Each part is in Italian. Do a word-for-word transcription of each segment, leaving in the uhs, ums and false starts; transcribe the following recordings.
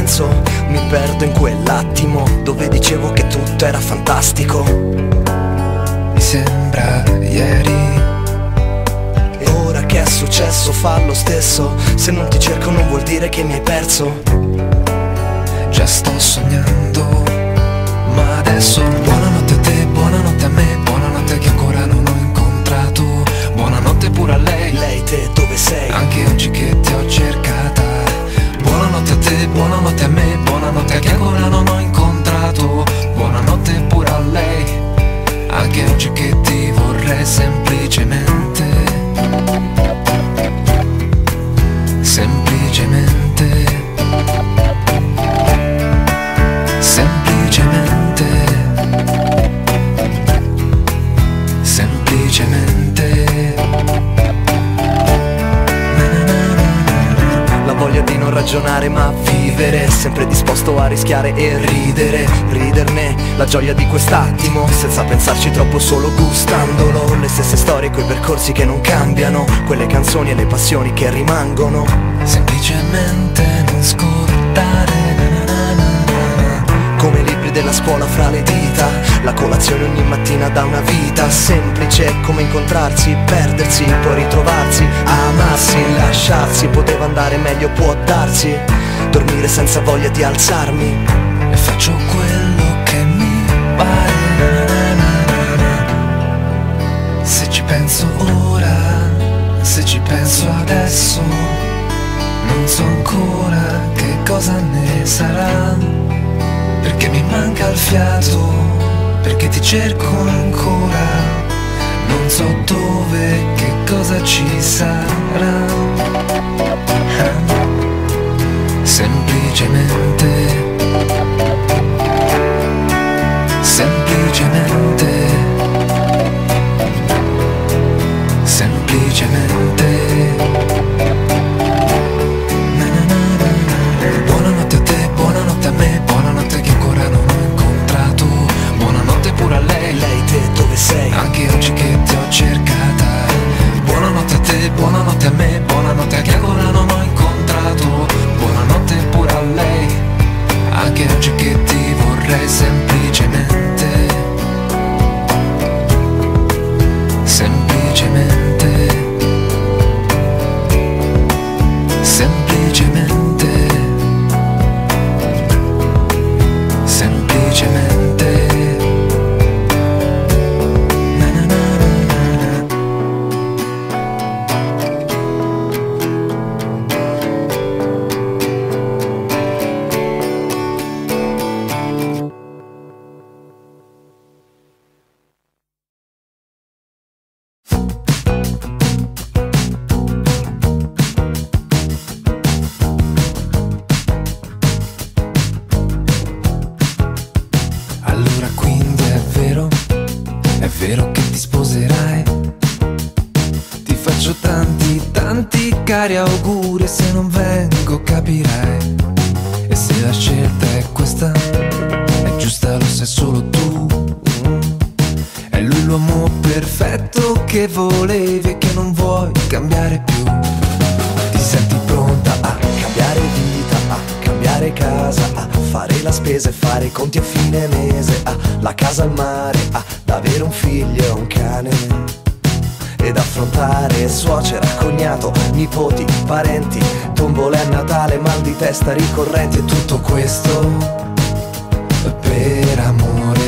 penso, mi perdo in quell'attimo dove dicevo che tutto era fantastico. Mi sembra ieri. E ora che è successo fa lo stesso. Se non ti cerco non vuol dire che mi hai perso. Già sto sognando, ma adesso buonanotte a te, buonanotte a me, buonanotte a chi ancora non ho incontrato. Buonanotte pure a lei. Lei te dove sei? Anche oggi che ti ho cercata. Buonanotte a te, buonanotte a me, buonanotte a chi ancora non ho incontrato. Buonanotte pure a lei. Anche oggi che ti vorrei semplicemente. Semplicemente. Semplicemente. Semplicemente. La voglia di non ragionare ma vivere, sempre disposto a rischiare e ridere, riderne la gioia di quest'attimo, senza pensarci troppo, solo gustandolo. Le stesse storie, quei percorsi che non cambiano, quelle canzoni e le passioni che rimangono. Semplicemente non scordare. Come libri della scuola fra le dita, la colazione ogni mattina da una vita. Semplice come incontrarsi, perdersi, poi ritrovarsi, amarsi, lasciarsi. Poteva andare meglio, può darsi. Dormire senza voglia di alzarmi. E faccio quello che mi pare. Se ci penso ora, se ci penso adesso, non so ancora che cosa ne sarà. Perché mi manca il fiato, perché ti cerco ancora. Non so dove, che cosa ci sarà. Semplicemente. Semplicemente. Semplicemente. Buonanotte a te, buonanotte a me, buonanotte a chi ancora non ho incontrato. Buonanotte pure a lei. Lei te dove sei? Anche oggi che ti ho cercata. Buonanotte a te, buonanotte a me, buonanotte a chi ancora non ho incontrato. Buonanotte pure a lei. Anche oggi che ti vorrei semplicemente. Semplicemente. Semplicemente. Semplicemente. Na na na na na. Allora quindi è vero, è vero che ti sposerai. Ti faccio tanti, tanti cari auguri. E se non vengo capirai. E se la scelta è questa, è giusta, lo sai solo tu. È lui l'uomo perfetto che volevi e che non vuoi cambiare più. Ti senti pronta a Cambiare vita, a cambiare casa, a fare la spesa e fare i conti a fine mese, a la casa al mare, ad avere un figlio e un cane. Ed affrontare suocera, cognato, nipoti, parenti, tombole a Natale, mal di testa ricorrenti. E tutto questo per amore.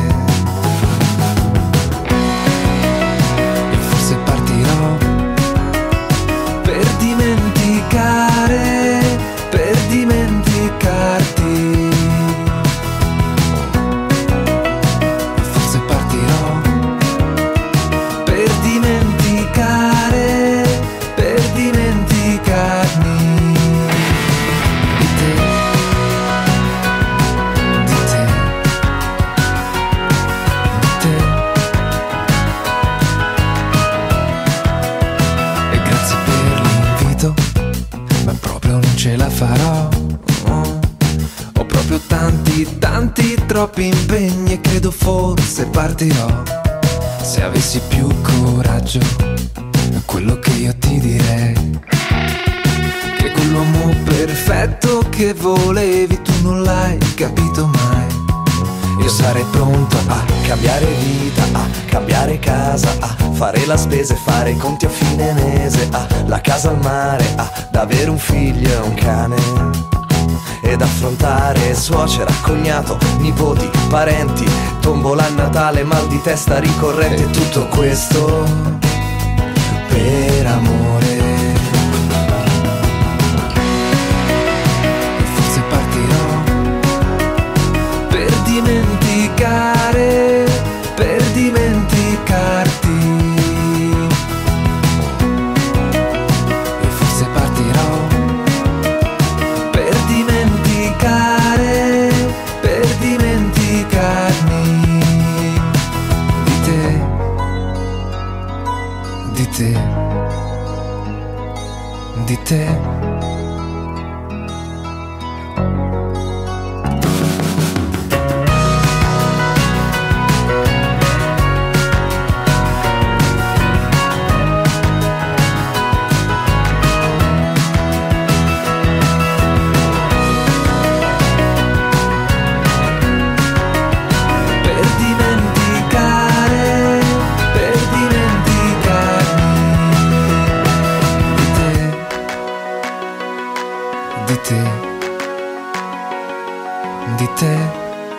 E forse partirò per dimenticare, per dimenticarti. E forse partirò per dimenticare, per dimenticarmi di te, di te, di te. E grazie per l'invito, ma proprio non ce la farò. Ho proprio tanti, tanti, troppi impegni e credo forse partirò. Se avessi più coraggio, quello che io ti direi che quell'uomo perfetto che volevi tu non l'hai capito mai. Io sarei pronto a cambiare vita, a cambiare casa, a fare la spesa e fare i conti a fine mese, a la casa al mare, ad avere un figlio e un cane, ed affrontare suocera, cognato, nipoti, parenti, tombola a Natale, mal di testa ricorrente. E tutto questo per amore. E forse partirò per dimenticare, per dimenticarti. E forse partirò per dimenticare, per dimenticarmi di te, di te, di te. Di te.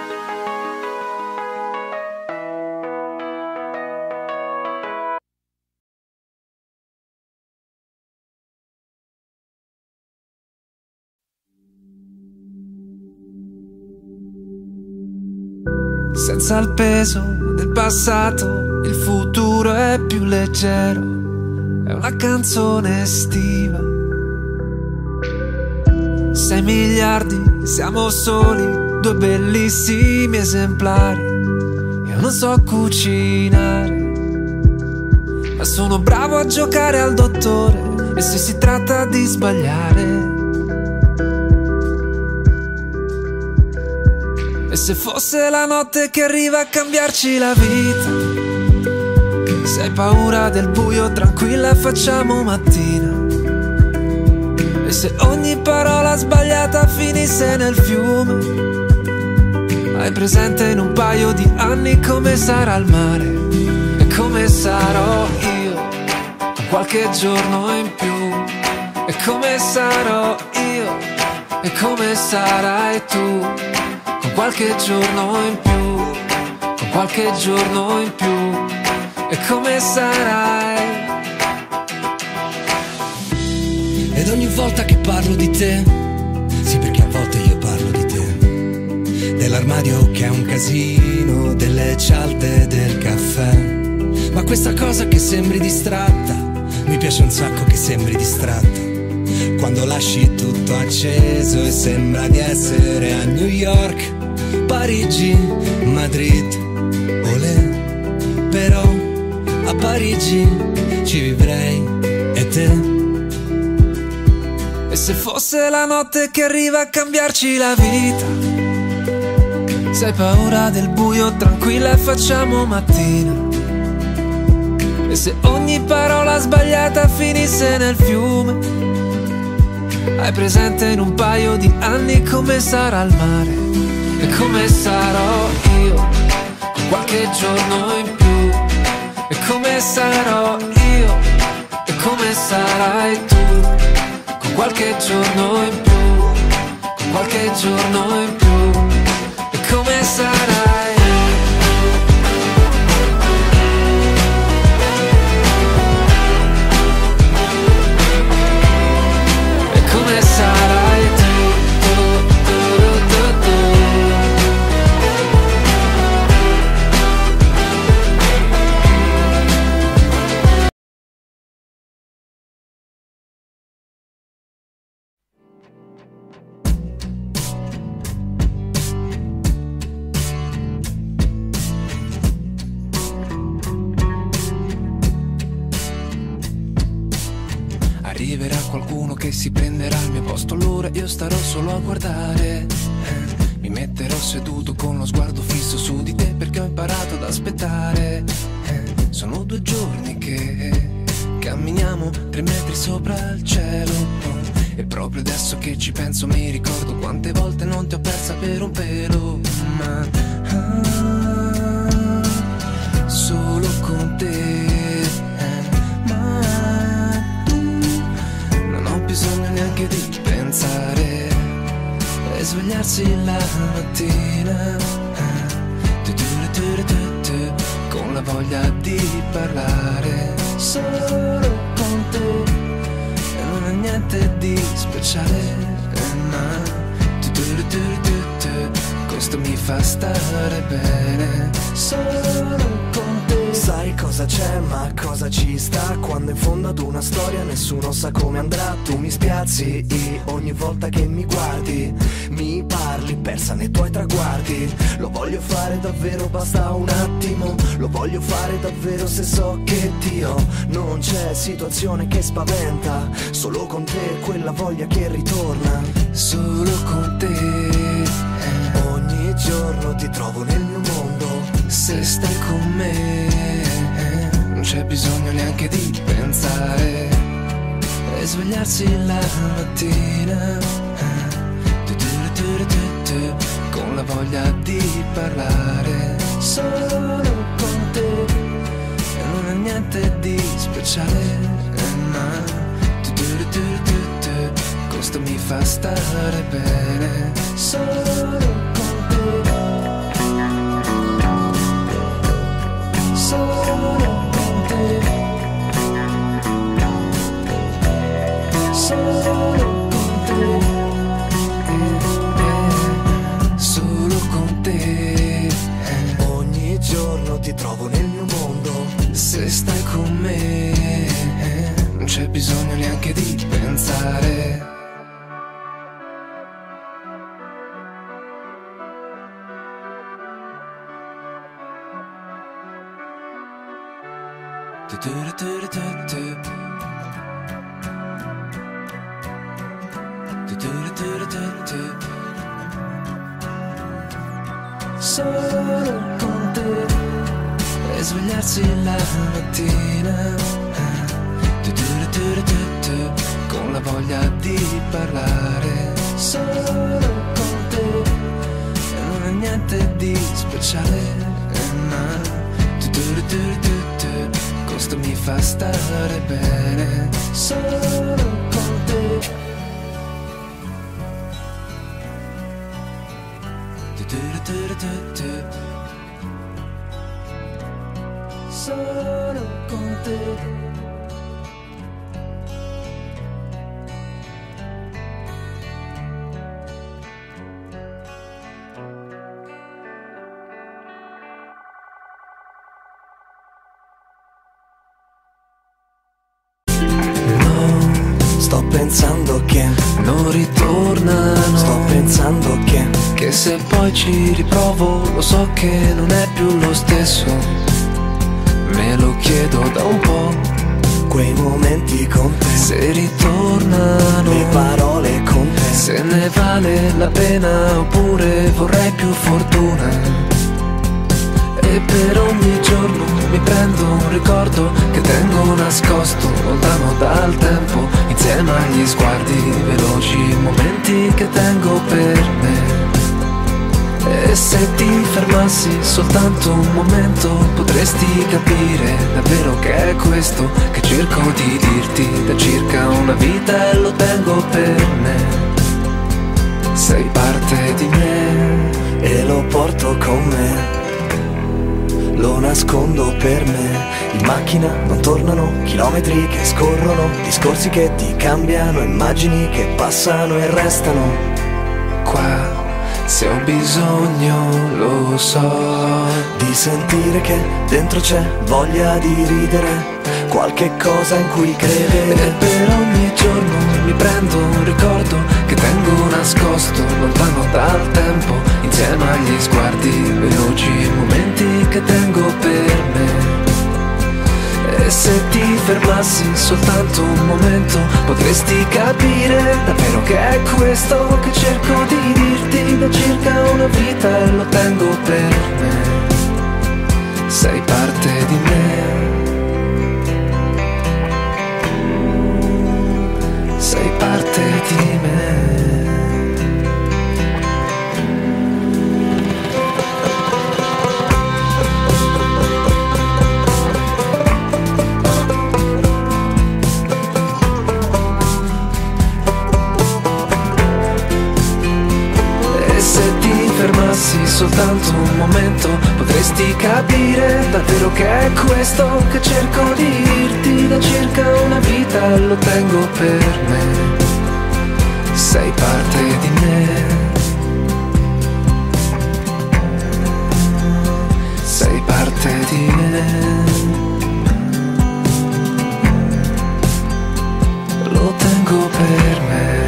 Senza il peso del passato, il futuro è più leggero. È una canzone estiva. Sei miliardi, siamo soli, due bellissimi esemplari. Io non so cucinare, ma sono bravo a giocare al dottore. E se si tratta di sbagliare, e se fosse la notte che arriva a cambiarci la vita, se hai paura del buio, tranquilla, facciamo mattina. E se ogni parola sbagliata finisse nel fiume, hai presente in un paio di anni come sarà il mare e come sarò io con qualche giorno in più, e come sarò io e come sarai tu con qualche giorno in più, con qualche giorno in più, e come sarai. Ed ogni volta che parlo di te, sì, perché a volte io parlo di te, dell'armadio che è un casino, delle cialde del caffè, ma questa cosa che sembri distratta, mi piace un sacco che sembri distratta, quando lasci tutto acceso e sembra di essere a New York, Parigi, Madrid, olè, però a Parigi ci vivrei e te. E se fosse la notte che arriva a cambiarci la vita, se hai paura del buio, tranquilla, e facciamo mattina. E se ogni parola sbagliata finisse nel fiume, hai presente in un paio di anni come sarà il mare e come sarò io con qualche giorno in più, e come sarò io e come sarai tu con qualche giorno in più, con qualche giorno in più, e come sarai. E come sarai tu, tu, tu, tu, tu. Arriverà qualcuno che si prenderà il mio posto, allora io starò solo a guardare. eh, Mi metterò seduto con lo sguardo fisso su di te, perché ho imparato ad aspettare. eh, Sono due giorni che camminiamo tre metri sopra il cielo, E proprio adesso che ci penso mi ricordo quante volte non ti ho persa per un pelo. Ma ah, solo con te, eh, ma tu non ho bisogno neanche di pensare e svegliarsi la mattina, eh, tu, tu, tu, tu, tu, con la voglia di parlare solo con te. E non è niente di speciale, eh, ma tu, tu, tu, tu, tu, questo mi fa stare bene solo con te. Sai cosa c'è, ma cosa ci sta? Quando in fondo ad una storia nessuno sa come andrà. Tu mi spiazzi ogni volta che mi guardi, mi parli persa nei tuoi traguardi. Lo voglio fare davvero, basta un attimo. Lo voglio fare davvero se so che Dio non c'è situazione che spaventa. Solo con te quella voglia che ritorna. Solo con te, eh. Ogni giorno ti trovo nel mio mondo. Se stai con me, eh, non c'è bisogno neanche di pensare e svegliarsi la mattina, eh, tu, tu, tu, tu, tu, con la voglia di parlare solo con te. E non è niente di speciale, eh, ma tu, tu, tu, tu, tu, questo mi fa stare bene solo con te. Solo con te, solo con te, eh, solo con te, eh. Ogni giorno ti trovo nel mio mondo. Se stai con me, eh, non c'è bisogno neanche di pensare. Tu, tu, tu, tu, tu. Tu, tu, tu, tu, tu. Solo con te e svegliarsi la mattina, eh. Tu, tu, tu, tu, tu, con la voglia di parlare solo con te. E non è niente di speciale, eh, ma tu, tu, tu, tu, tu, questo mi fa stare bene solo con te. Tu, tu, tu, tu, tu. Solo con te. Sto pensando che non ritornano. Sto pensando che Che se poi ci riprovo lo so che non è più lo stesso. Me lo chiedo da un po'. quei momenti con te, Se ritornano le parole con te, se ne vale la pena oppure vorrei più fortuna. E per ogni giorno mi prendo un ricordo che tengo nascosto lontano dal tempo, insieme agli sguardi veloci, momenti che tengo per me. E se ti fermassi soltanto un momento potresti capire davvero che è questo che cerco di dirti da circa una vita e lo tengo per me. Sei parte di me e lo porto con me. Lo nascondo per me. In macchina non tornano chilometri che scorrono, discorsi che ti cambiano, immagini che passano e restano qua. Se ho bisogno, lo so, di sentire che dentro c'è voglia di ridere, qualche cosa in cui credere. E per ogni giorno mi prendo un ricordo che tengo nascosto lontano dal tempo, insieme agli sguardi veloci, momenti che tengo per me. E se ti fermassi soltanto un momento potresti capire davvero che è questo che cerco di dirti da circa una vita e lo tengo per me. Sei parte di me. Sei parte di soltanto un momento potresti capire davvero che è questo che cerco di dirti da circa una vita, lo tengo per me. Sei parte di me. Sei parte di me. Lo tengo per me.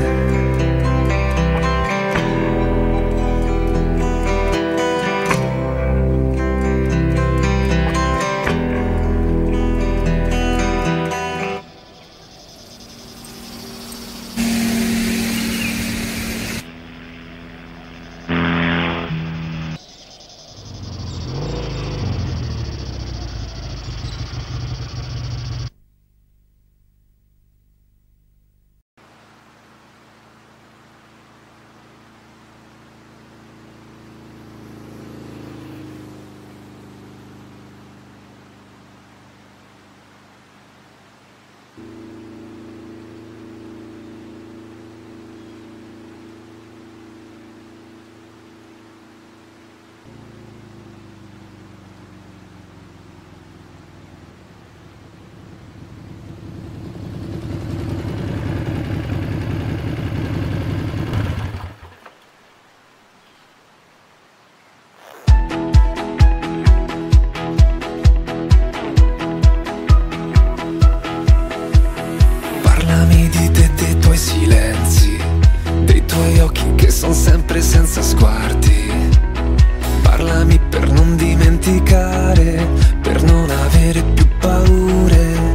Silenzi, dei tuoi occhi che sono sempre senza sguardi. Parlami per non dimenticare, per non avere più paure.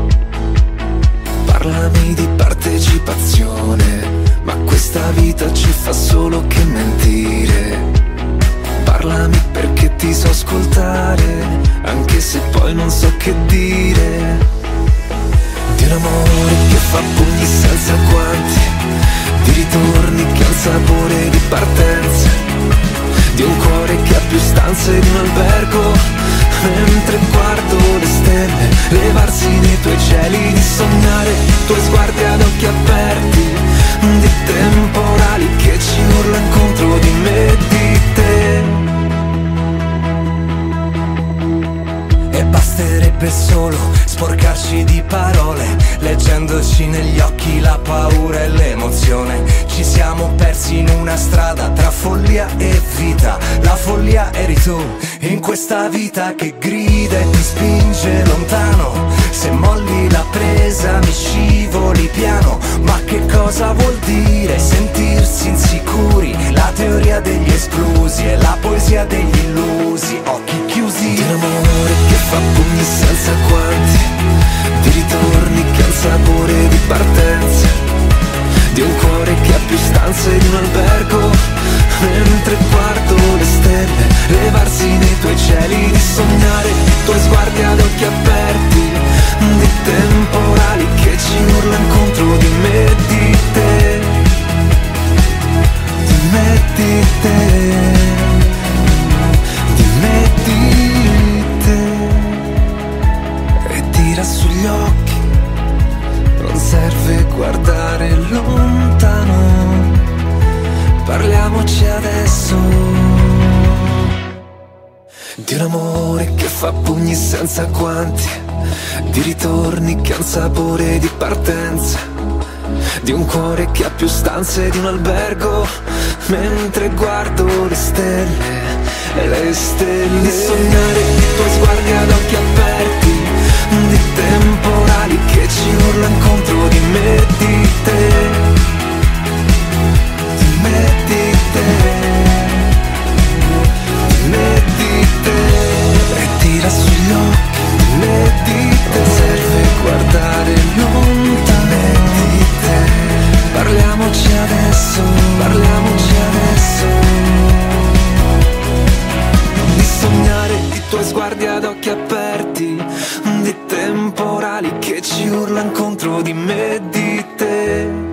Parlami di partecipazione, ma questa vita ci fa solo che mentire. Parlami perché ti so ascoltare, anche se poi non so che dire. Di un amore che fa pugni senza guanti, di ritorni che ha il sapore di partenza, di un cuore che ha più stanze di un albergo, mentre guardo le stelle levarsi nei tuoi cieli, di sognare i tuoi sguardi ad occhi aperti, di temporali che ci urlano contro di me e di te. E basterebbe solo sporcarci di parole, leggendoci negli occhi la paura e l'emozione. Ci siamo persi in una strada tra follia e vita. La follia eri tu, in questa vita che grida e ti spinge lontano. Se molli la presa mi scivoli piano. Ma che cosa vuol dire sentirsi insicuri? La teoria degli esclusi e la poesia degli illusi. Occhi chiusi. Di un amore che fa pugni senza guanti, di ritorni che ha il sapore di partenza, di un cuore che ha più stanze di un albergo, mentre guardo le stelle levarsi nei tuoi cieli, di sognare i tuoi sguardi ad occhi aperti, di temporali che ci urlano contro di me e di te, di me e di te, di me e di te. E tira sugli occhi, non serve guardare lontano, parliamoci adesso. Di un amore che fa pugni senza guanti, di ritorni che ha un sapore di partenza, di un cuore che ha più stanze di un albergo, mentre guardo le stelle, le stelle. Di sognare i tuoi sguardi ad occhi aperti, di temporali che ci urlano contro di me e di te, di me e di te, di me e di te. E tira sugli occhi, di me e di te. Serve guardare lontano, di te. Parliamoci adesso, parliamoci adesso. Di sognare i tuoi sguardi ad occhi aperti, di temporali che ci urlano contro di me e di te.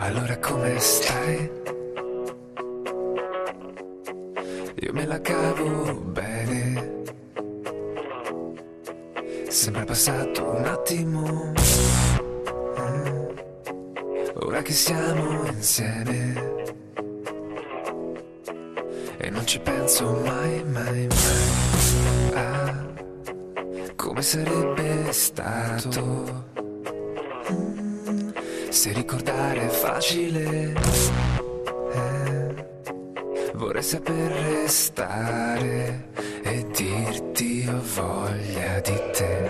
allora come stai? Io me la cavo bene, sembra passato un attimo, mm. Ora che siamo insieme e non ci penso mai, mai, mai a come sarebbe stato, mm. Se ricordare è facile, eh. Vorrei saper restare e dirti ho voglia di te.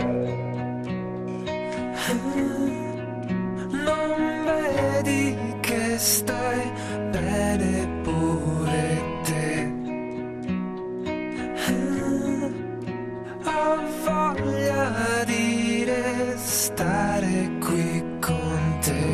Non vedi che stai bene pure te. Ho voglia di restare qui con te.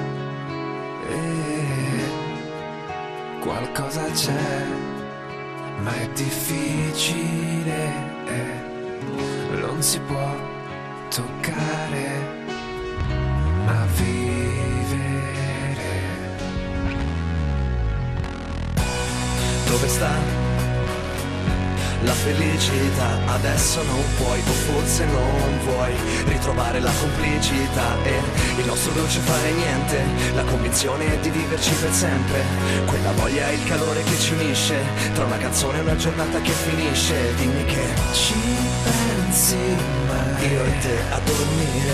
E qualcosa c'è, ma è difficile, eh. Non si può toccare, ma vivere. Dove sta la felicità? Adesso non puoi, o forse non vuoi ritrovare la complicità e il nostro dolce fare niente, la convinzione di viverci per sempre, quella voglia e il calore che ci unisce, tra una canzone e una giornata che finisce. Dimmi che ci pensi mai, io e te a dormire.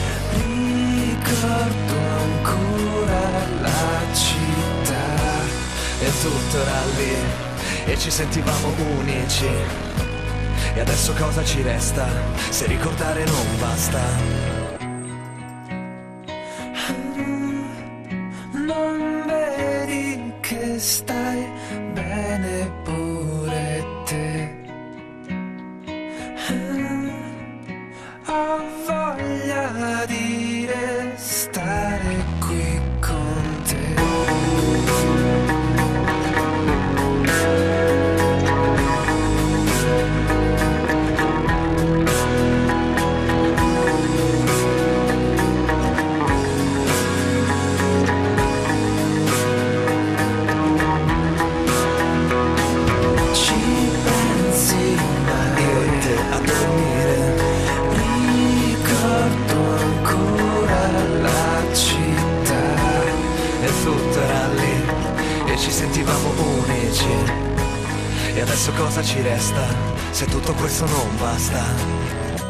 Ricordo ancora la città E tutto era lì e ci sentivamo unici. E adesso cosa ci resta se ricordare non basta? Non vedi che stai bene pure te. Ho voglia di restare qui con te. Ci sentivamo unici. E adesso cosa ci resta se tutto questo non basta?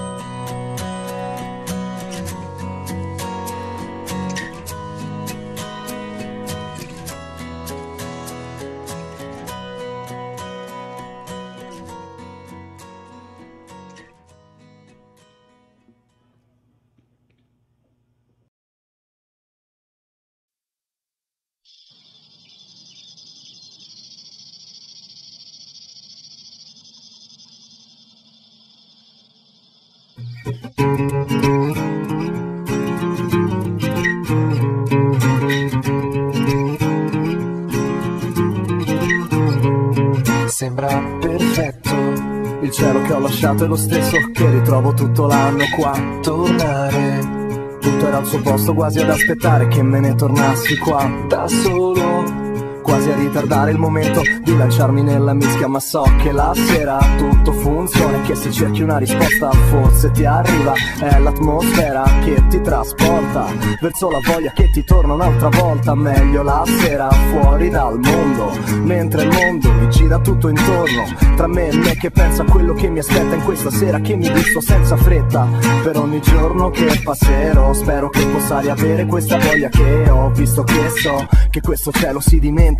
Sembra perfetto, il cielo che ho lasciato è lo stesso che ritrovo tutto l'anno qua. Tornare, tutto era al suo posto, quasi ad aspettare che me ne tornassi qua da solo, quasi a ritardare il momento di lanciarmi nella mischia. Ma so che la sera tutto funziona e che se cerchi una risposta forse ti arriva. È l'atmosfera che ti trasporta verso la voglia che ti torna un'altra volta. Meglio la sera fuori dal mondo, mentre il mondo mi gira tutto intorno, tra me e me che penso a quello che mi aspetta in questa sera che mi gusto senza fretta. Per ogni giorno che passerò spero che possa riavere questa voglia che ho, visto che so che questo cielo si dimentica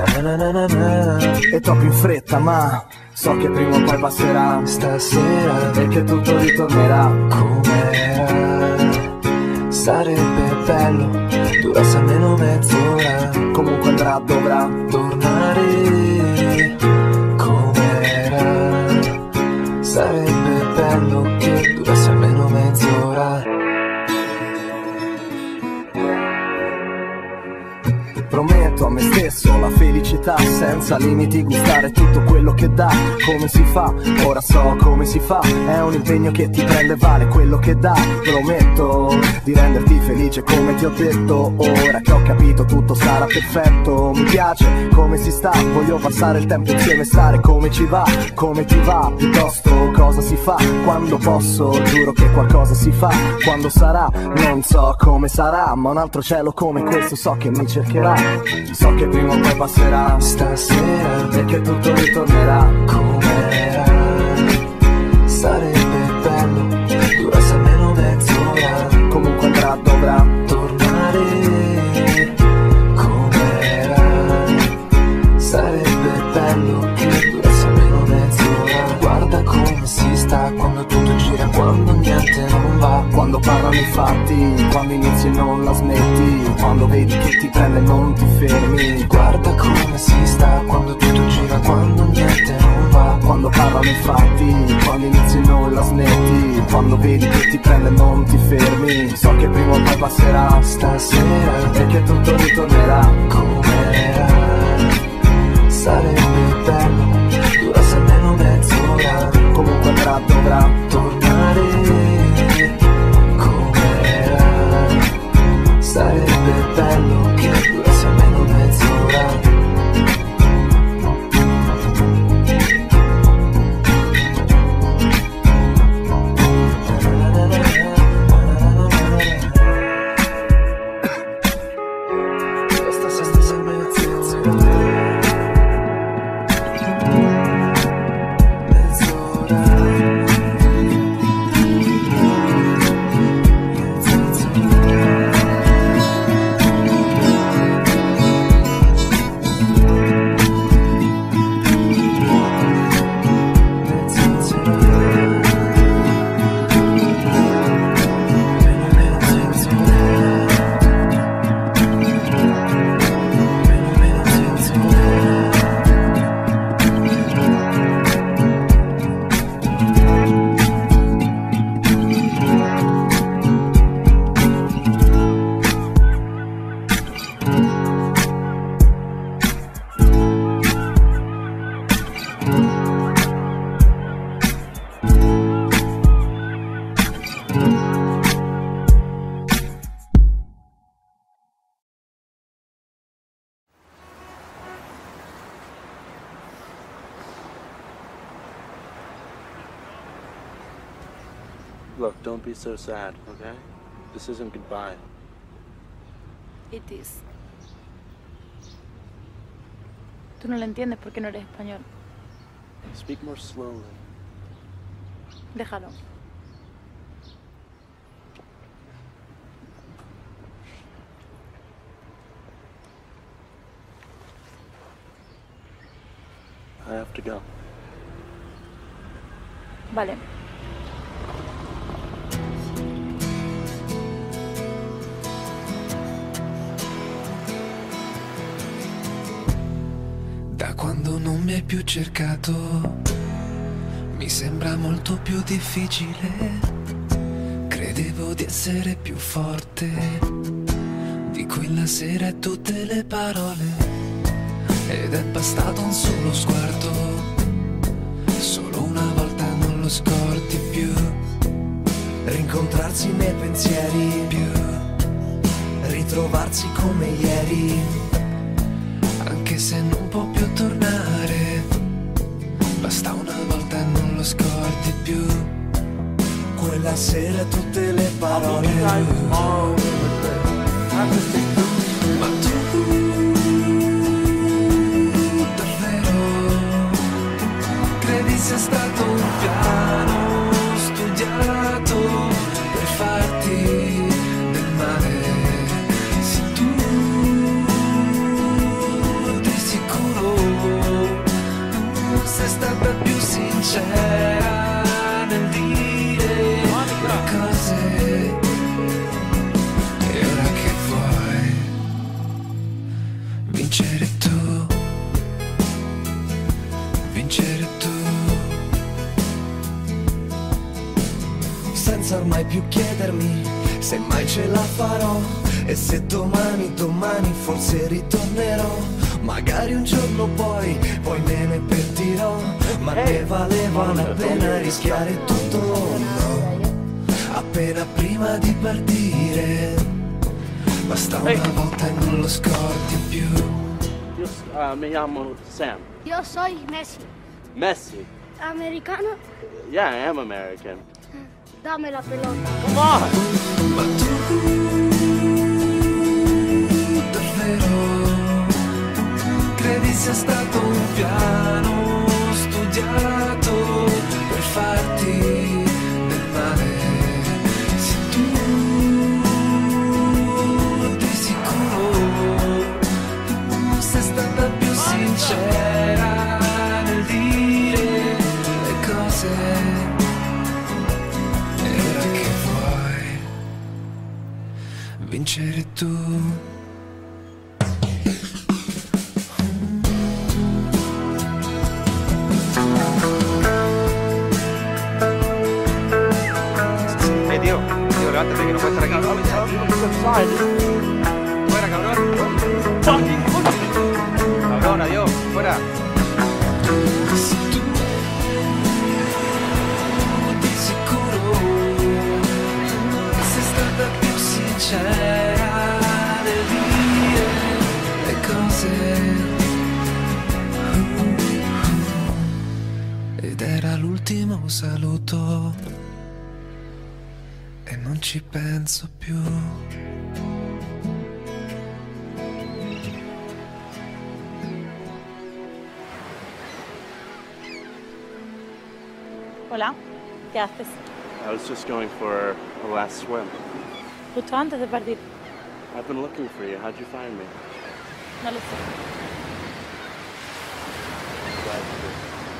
è troppo in fretta, ma so che prima o poi passerà stasera e che tutto ritornerà com'era. Sarebbe bello, durasse almeno mezz'ora. Comunque andrà, dovrà tornare com'era. Sarebbe bello che durasse almeno mezz'ora. Prometto a me stesso, la felicità senza limiti, gustare tutto quello che dà. Come si fa? Ora so come si fa, è un impegno che ti prende, vale quello che dà. Prometto di renderti felice come ti ho detto, ora che ho capito tutto sarà perfetto. Mi piace come si sta, voglio passare il tempo insieme, stare come ci va, come ti va, piuttosto cosa si fa. Quando posso, giuro che qualcosa si fa, quando sarà, non so come sarà, ma un altro cielo come questo so che mi cercherà. So che prima o poi passerà stasera e che tutto ritornerà come era. Sarebbe bello, durasse almeno mezz'ora, comunque andrà, dovrà tornare come era. Sarebbe bello che durasse almeno mezz'ora. Guarda come si sta quando tutto gira, quando niente non va, quando parlano i fatti, quando inizi e non la smetti, quando vedi che ti prende e non ti fermi. Guarda come si sta quando tutto gira, quando niente non va, quando parlano i fatti, quando inizi e non la smetti, quando vedi che ti prende e non ti fermi. So che prima o poi passerà stasera e che tutto ritornerà come era. Sarebbe bello, durasse almeno mezz'ora, comunque andrà, dovrà tornare come era. Sarebbe bello che durasse almeno mezz'ora. Look, don't be so sad, okay? This isn't goodbye. It is. Tú no lo entiendes porque no eres español. Speak more slowly. Déjalo. I have to go. Vale. Da quando non mi hai più cercato, mi sembra molto più difficile. Credevo di essere più forte di quella sera e tutte le parole. Ed è bastato un solo sguardo, solo una volta non lo scordi più. Rincontrarsi nei pensieri, Più, ritrovarsi come ieri. anche se non può più tornare, basta una volta e non lo scordi più. Quella sera tutte le parole. Ma tu davvero credi sia stato un piano studiato per farti del male? Se tu di sicuro sei stata più sincera nel dire le cose. E ora che vuoi vincere tu, vincere tu, Senza ormai più chiedermi se mai ce la farò. E se domani, domani forse ritornerò, magari un giorno poi, poi me ne pentirò, ma ne valeva la pena rischiare tutto, no? Appena prima di partire, basta una Ehi. volta e non lo scordi più. Io uh, mi chiamo Sam. Yo soy Messi. Messi. ¿Americano? Yeah, I am American. Dame la pelota. Come on! Ma tu davvero credi sia stato un piano studiato per farti del male? Se tu di sicuro sei stata più sincera nel dire le cose, e ora che vuoi vincere tu. Eh, Dio, Dio, levántate que no puedes estar aquí. Fuera, cabrón. Cabrón, adiós, fuera. Se tu di sicuro sei stata più sincera nel dire le cose, ed era l'ultimo saluto e non ci penso più. Hola, ¿qué haces? I was just going for a last swim. Justo antes de partir. I've been looking for you. How'd you find me? No lo sé. Glad you did.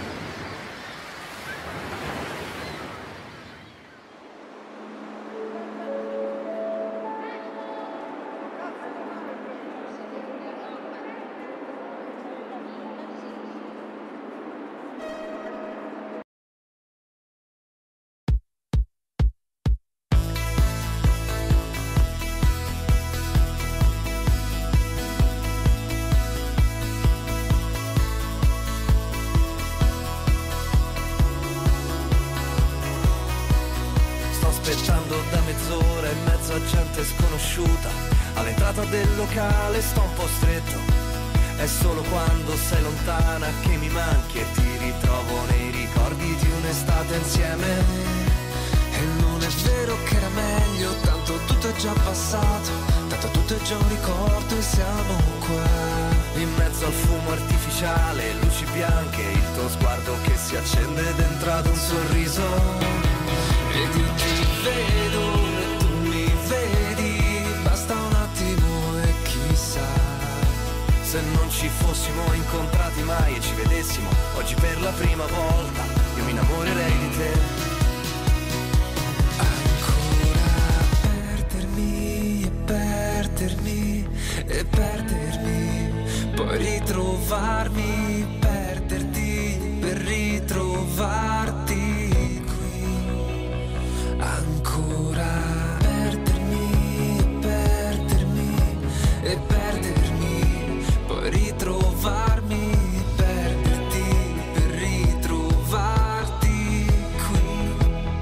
Aspettando da mezz'ora in mezzo a gente sconosciuta, all'entrata del locale sto un po' stretto. È solo quando sei lontana che mi manchi e ti ritrovo nei ricordi di un'estate insieme. E non è vero che era meglio, tanto tutto è già passato, tanto tutto è già un ricordo e siamo qua. In mezzo al fumo artificiale, luci bianche, il tuo sguardo che si accende dentro ad un sorriso. Ed io ti vedo e tu mi vedi, basta un attimo e chissà, se non ci fossimo incontrati mai e ci vedessimo oggi per la prima volta, io mi innamorerei di te. Ancora perdermi e perdermi e perdermi, poi ritrovarmi, perderti per ritrovarti. Ancora perdermi e perdermi e perdermi, poi ritrovarmi, perderti per ritrovarti qui.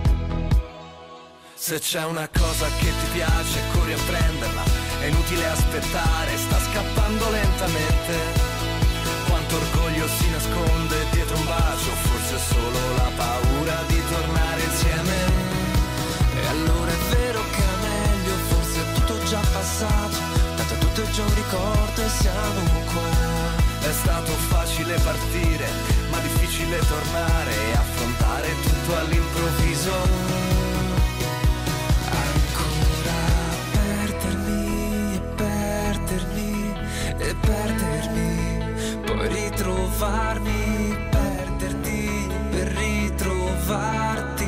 Se c'è una cosa che ti piace corri a prenderla, è inutile aspettare, sta scappando lentamente. Quanto orgoglio si nasconde dietro un bacio, forse è solo la paura di tornare insieme. E allora è vero che era meglio, forse è tutto già passato, tanto tutto è già un ricordo e siamo qua. È stato facile partire, ma difficile tornare e affrontare tutto all'improvviso. Ancora perdermi e perdermi e perdermi, poi ritrovarmi, perderti per ritrovarti.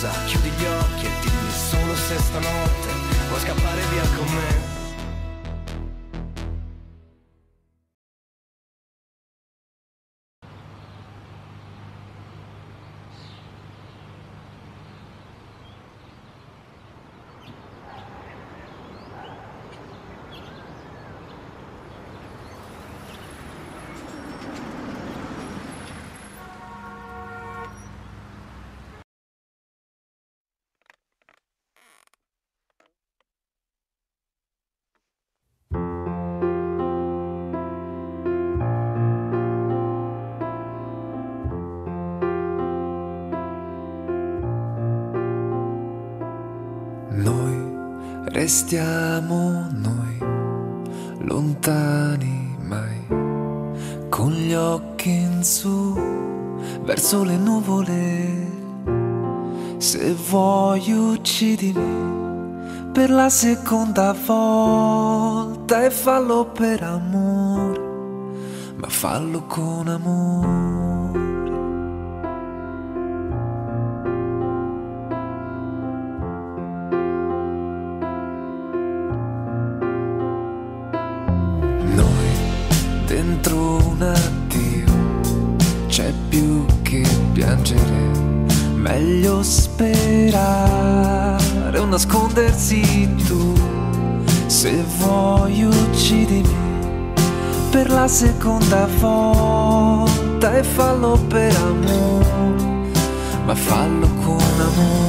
cosa, chiudi gli occhi e dimmi solo se stanotte vuoi scappare via con me. Restiamo noi, lontani mai, con gli occhi in su, verso le nuvole. Se vuoi uccidimi per la seconda volta e fallo per amore, ma fallo con amore. Dentro un addio c'è più che piangere, meglio sperare o nascondersi tu. Se vuoi uccidimi per la seconda volta e fallo per amore, ma fallo con amore.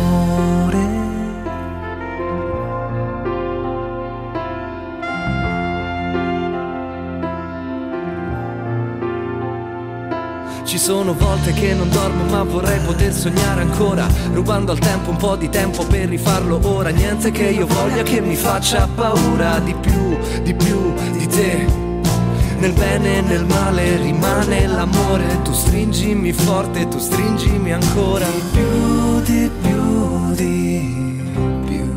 Ci sono volte che non dormo ma vorrei poter sognare ancora, rubando al tempo un po' di tempo per rifarlo ora. Niente che io voglia che mi faccia paura, di più, di più di te. Nel bene e nel male rimane l'amore, tu stringimi forte, tu stringimi ancora. Di più, di più, di più.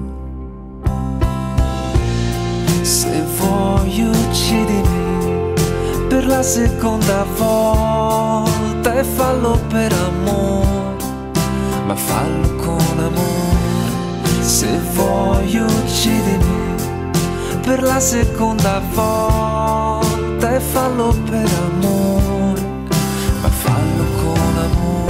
Se vuoi uccidimi per la seconda volta e fallo per amore, ma fallo con amore. Se vuoi uccidimi per la seconda volta e fallo per amore, ma fallo con amore.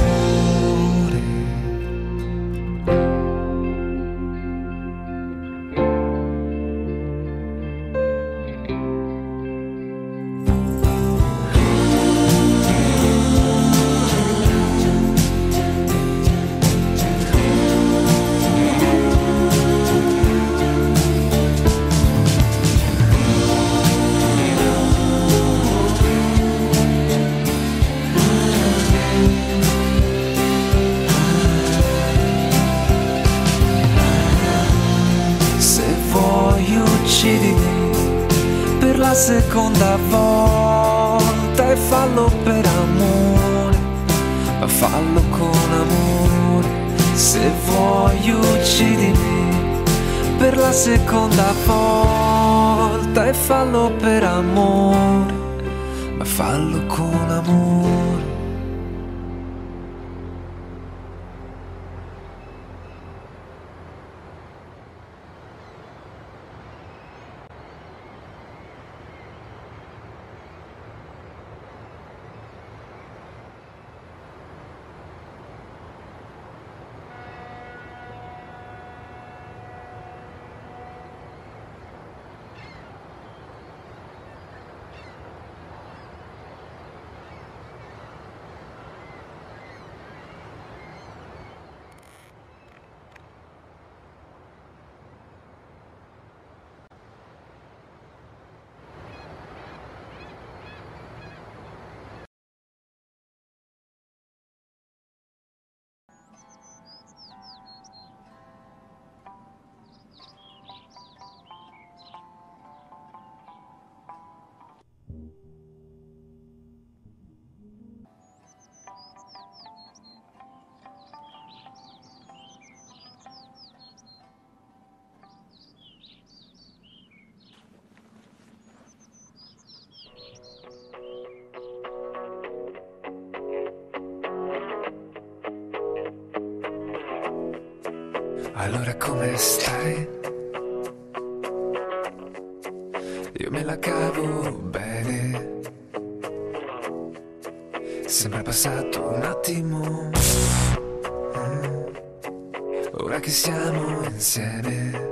Per la seconda volta e fallo per amore, ma fallo con amore. Se vuoi uccidimi per la seconda volta e fallo per amore, ma fallo con amore. Allora come stai? Io me la cavo bene. Sembra passato un attimo. Mm. Ora che siamo insieme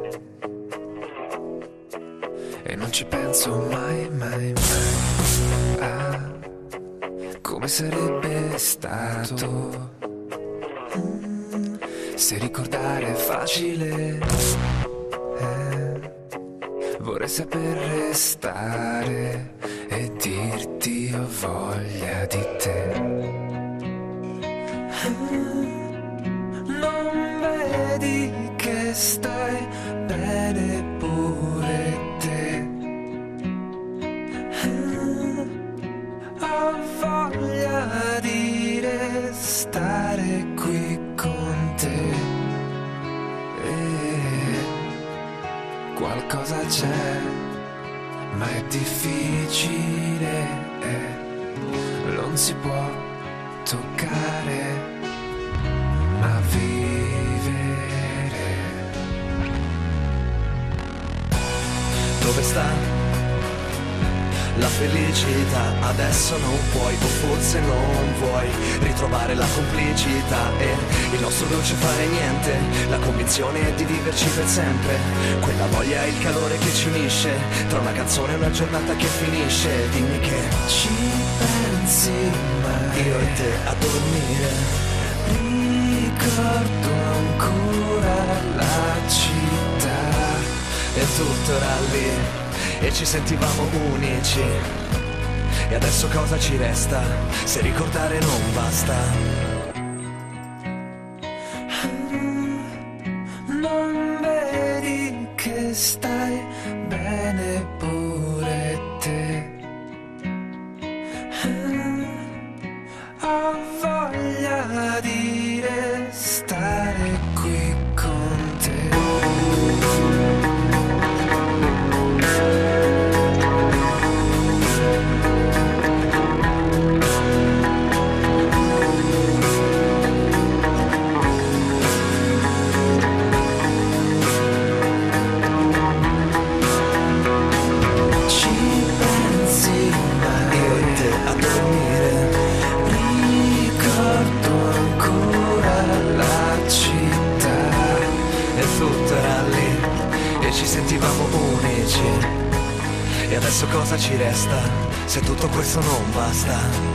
e non ci penso mai, mai, mai a come sarebbe stato. Mm. Se ricordare è facile, eh, vorrei saper restare e dirti ho voglia di te. Non vedi che stai bene pure te. Ho voglia di restare qui con te. E qualcosa c'è, ma è difficile, eh, non si può toccare, ma vivere. Dove sta la felicità? Adesso non puoi, o forse non vuoi ritrovare la complicità e il nostro dolce fare niente, la convinzione di viverci per sempre, quella voglia e il calore che ci unisce tra una canzone e una giornata che finisce. Dimmi che Ci pensi mai? io e te a dormire. Ricordo ancora la città E tutto era lì e ci sentivamo unici. E adesso cosa ci resta se ricordare non basta? Non vedi che stai bene pure te. Ho voglia di restare qui con te. E adesso cosa ci resta se tutto questo non basta?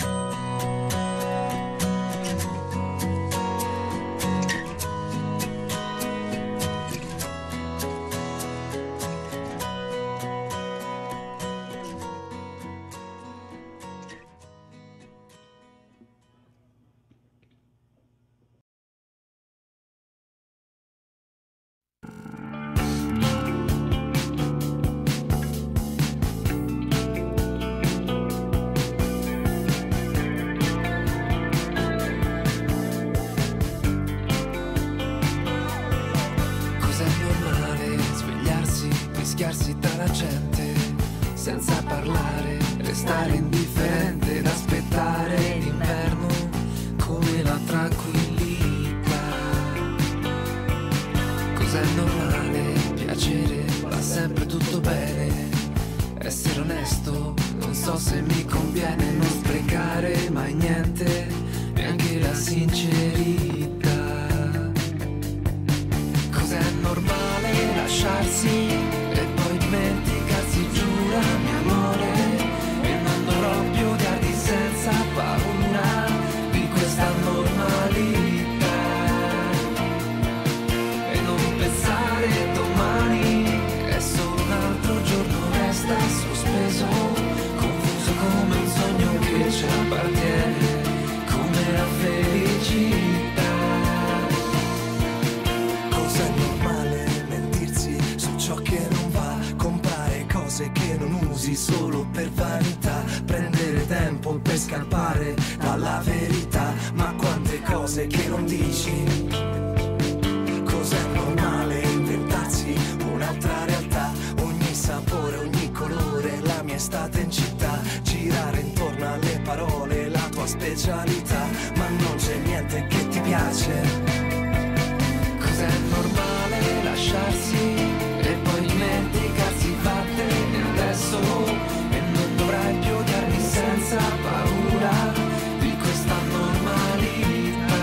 Mischiarsi tra la gente senza parlare, restare indifferente ed aspettare l'inverno come la tranquillità. Cos'è normale? Piacere, va sempre tutto bene. Essere onesto, non so se mi conviene non sprecare mai niente, neanche la sincerità. Cos'è normale? Lasciarsi e poi dimenticarsi, giura mio amore, e non dovrò più odiarti senza paura di questa normalità. E non pensare domani è solo un altro giorno, resta sospeso, confuso come un sogno che ci appartiene, come la felicità. Cos'è normale? Mentirsi su ciò che non va, comprare cose che non usi solo per vanità, prendere tempo per scappare dalla verità, ma quante cose che non dici. Cos'è normale? Inventarsi un'altra realtà, ogni sapore, ogni colore, la mia estate in città, girare intorno alle parole, la tua specialità, ma non c'è niente che ti piace. Cos'è cos'è normale lasciarsi e poi dimenticarsi fatte e adesso, e non dovrai più odiarmi senza paura di questa normalità,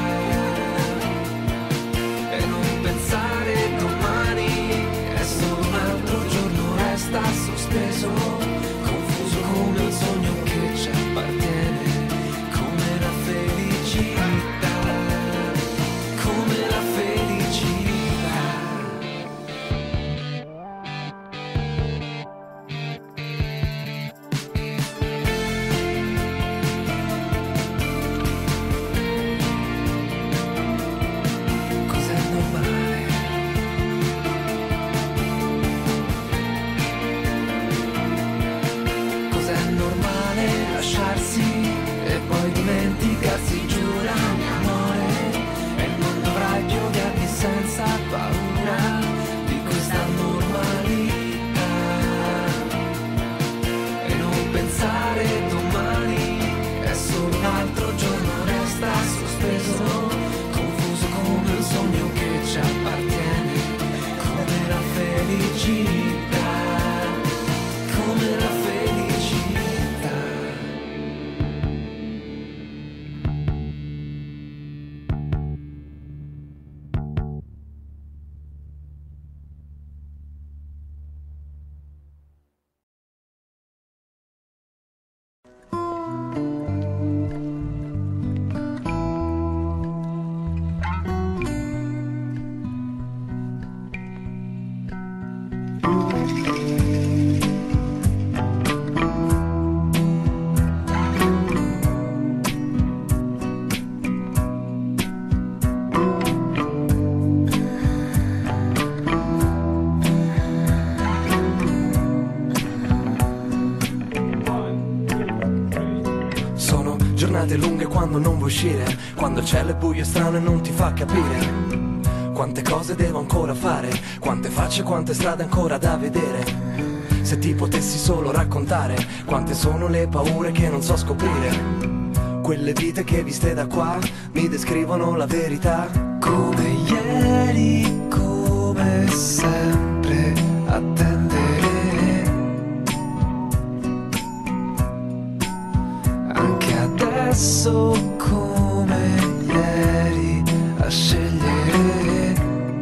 e non pensare domani è solo un altro giorno, resta sospeso, confuso come un sogno che ci appartiene, come la felicità, come la felicità. Cos'è normale? Cos'è normale lasciarsi e poi dimenticarsi, giurami amore, e non dovrai più odiarmi senza paura di questa normalità, e non pensare domani è solo un altro giorno, resta sospeso, confuso come un sogno che ci appartiene, come la felicità, come la felicità. Sono giornate lunghe quando non vuoi uscire, quando il cielo è buio e strano e non ti fa capire quante cose devo ancora fare, quante facce, quante strade ancora da vedere. Se ti potessi solo raccontare quante sono le paure che non so scoprire, quelle vite che viste da qua mi descrivono la verità. Come ieri, come sempre, attendere, anche adesso come ieri, a scegliere.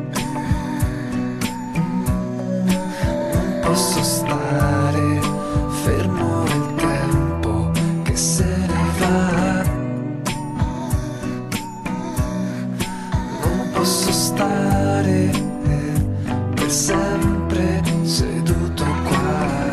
Non posso stare fermo nel tempo che se ne va, non posso stare per sempre seduto qua.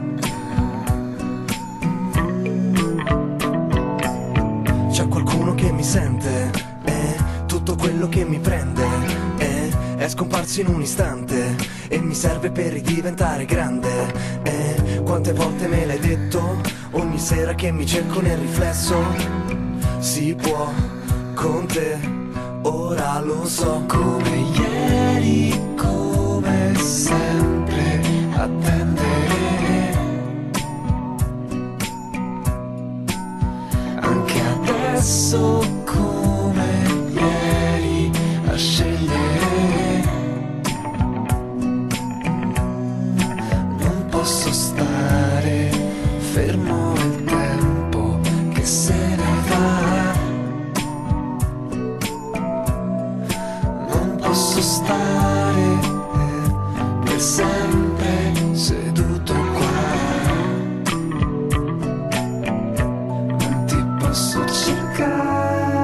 C'è qualcuno che mi sente, e tutto quello che mi prende è, è scomparso in un istante e mi serve per ridiventare grande. E quante volte me l'hai detto, ogni sera che mi cerco nel riflesso, si può con te, ora lo so. Come ieri, come sempre, attendere, anche adesso come ieri, a scegliere. Non posso stare fermo nel tempo che se ne va, non posso stare per sempre seduto qua. Non ti posso cercare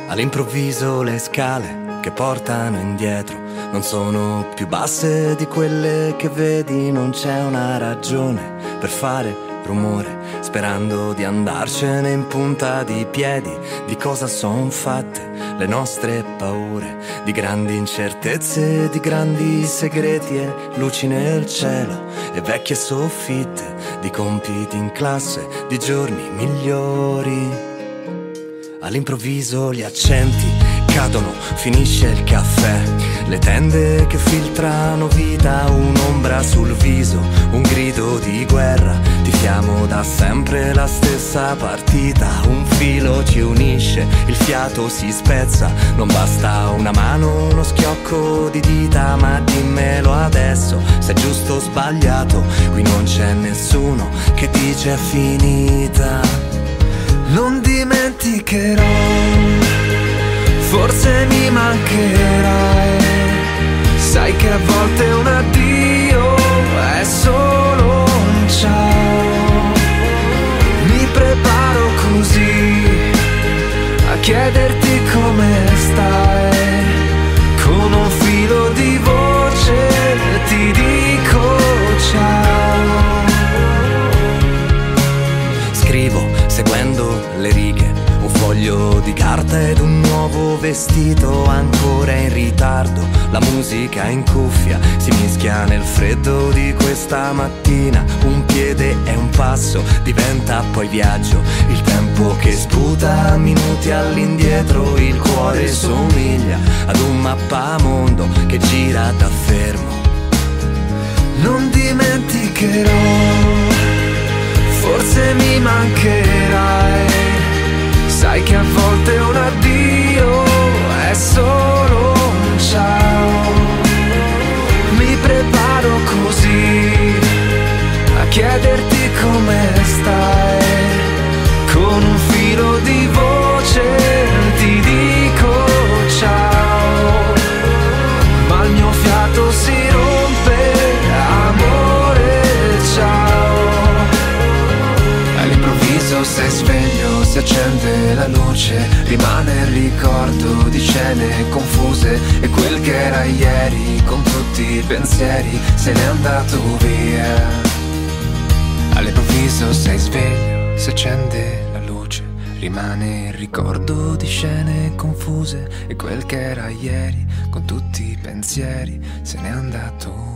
All'improvviso le scale che portano indietro non sono più basse di quelle che vedi. Non c'è una ragione per fare rumore, sperando di andarcene in punta di piedi. Di cosa son fatte le nostre paure? Di grandi incertezze, di grandi segreti e luci nel cielo e vecchie soffitte, di compiti in classe, di giorni migliori. All'improvviso gli accenti cadono, finisce il caffè, le tende che filtrano vita, un'ombra sul viso, un grido di guerra. Tifiamo da sempre la stessa partita, un filo ci unisce, il fiato si spezza. Non basta una mano, uno schiocco di dita, ma dimmelo adesso se è giusto o sbagliato. Qui non c'è nessuno che dice è finita. Non dimenticherò, forse mi mancherai. Sai che a volte un addio è solo un ciao. Mi preparo così a chiederti come stai. Con un filo di voce ti dico ciao. Scrivo seguendo le righe, un foglio di carta ed un nuovo vestito ancora in ritardo. La musica in cuffia si mischia nel freddo di questa mattina. Un piede e un passo diventa poi viaggio. Il tempo che sputa minuti all'indietro. Il cuore somiglia ad un mappamondo che gira da fermo. Non dimenticherò, forse mi mancherai. Sai che a volte un addio è solo un ciao. Mi preparo così a chiederti come stai. Con un filo di voce ti dico ciao. Ma il mio fiato si rompe, amore, ciao. All'improvviso sei sveglio, si accende la luce, rimane il ricordo di scene confuse. E quel che era ieri, con tutti i pensieri, se n'è andato via. All'improvviso sei sveglio, si accende la luce, rimane il ricordo di scene confuse. E quel che era ieri, con tutti i pensieri, se n'è andato via.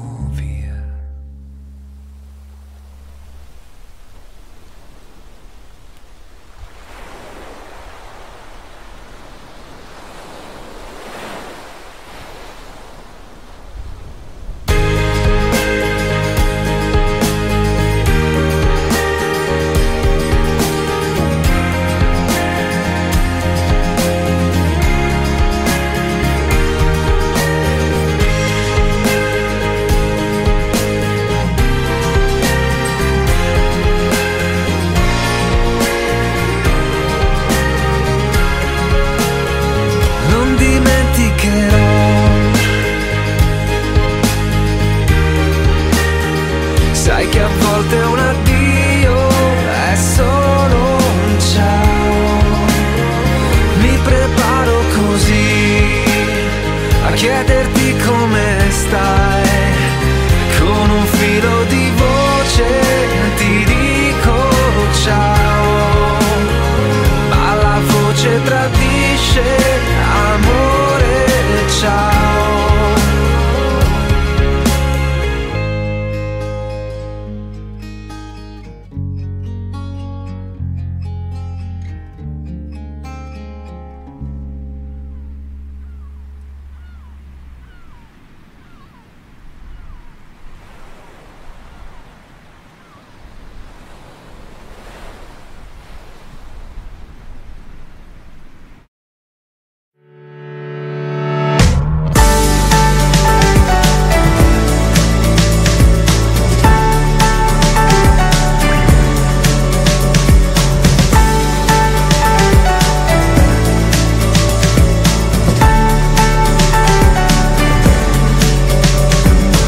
Sai che a volte un addio è solo un ciao. Mi preparo così a chiederti come stai. Con un filo di voce ti dico ciao. Ma la voce tradisce, amore, ciao.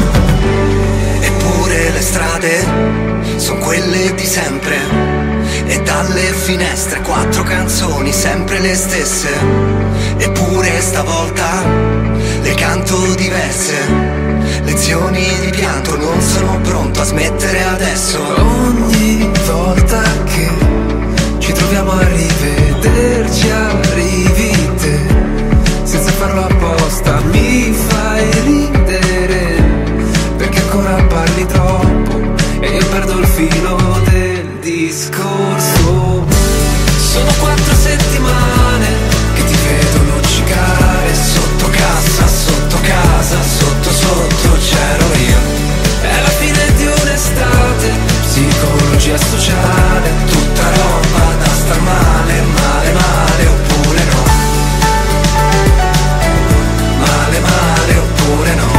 Sono quelle di sempre E dalle finestre quattro canzoni sempre le stesse, eppure stavolta le canto diverse. Lezioni di pianto, non sono pronto a smettere adesso. Ogni volta che ci troviamo a rivederci, arrivi te, senza farlo apposta mi fai ridere, perché ancora parli troppo e io perdo il filo del discorso. Sono quattro settimane che ti vedo luccicare sotto cassa, sotto casa, sotto sotto c'ero io. È la fine di un'estate, psicologia sociale, tutta roba da star male, male, male oppure no. Male, male oppure no.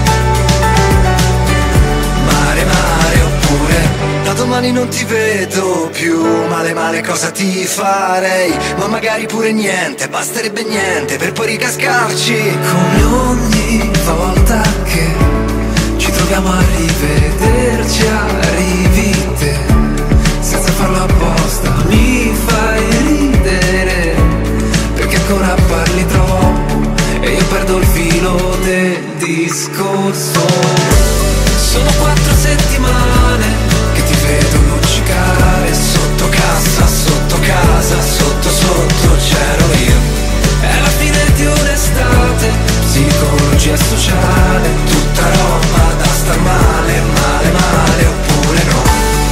Male, male oppure da domani non ti vedo più. Male, male cosa ti farei? Ma magari pure niente, basterebbe niente per poi ricascarci. Come ogni volta che ci troviamo a rivederci, arrivi te, senza farlo apposta mi fai ridere, perché ancora parli troppo e io perdo il filo del discorso. Sono quattro settimane che ti vedo luccicare sotto cassa, sotto casa, sotto sotto c'ero io. È la fine di un'estate, psicologia sociale, tutta roba da star male, male, male oppure no.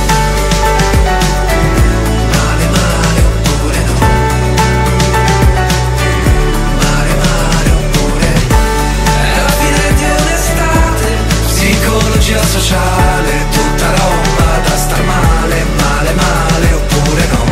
Male, male oppure no. Male, male oppure è la fine di un'estate, psicologia sociale, tutta roba da star male, male, male oppure no.